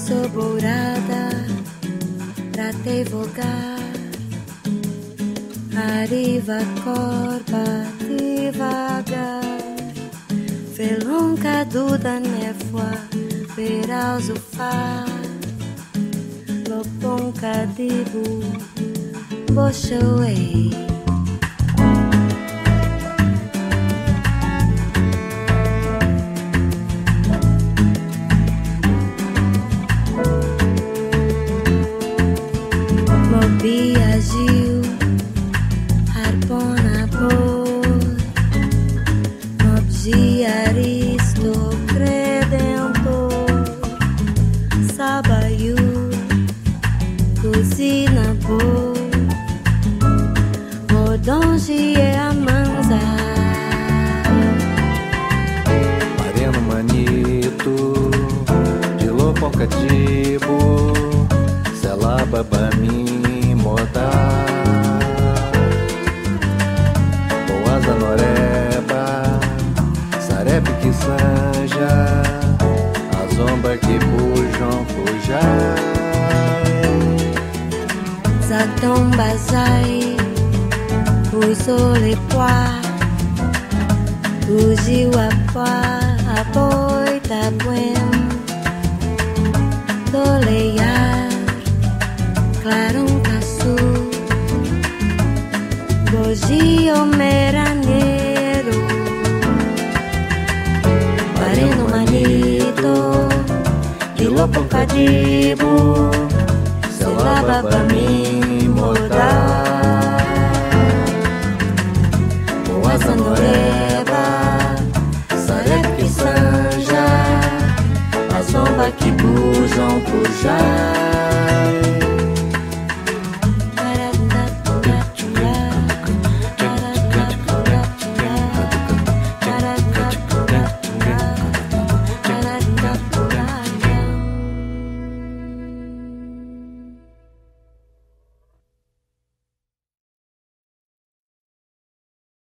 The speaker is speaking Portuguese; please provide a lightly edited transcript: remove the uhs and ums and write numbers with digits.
soborada pra te vogar. Arriva corba devagar, felonca da névoa, verá o sofá. Loponca dibu, bochouei. Mobia Gil, harpona boi, Mobgi Aristo, credentor, Sabaiu, cozinha boi, Modongi e Amanza. Mariano Manito, de Lopocatibo, Selaba Bami Moda, Boaza Noreba, Sarepe que Sanja, a Zomba que Pujam Pujai, Zatom Bazai, Usolepua, Ujiwapua, Aboita Buem, Doleiar, Clarão Caçu, Bogio Meraneiro, Bareno Manito, Quilopocadibo, Selaba Bami.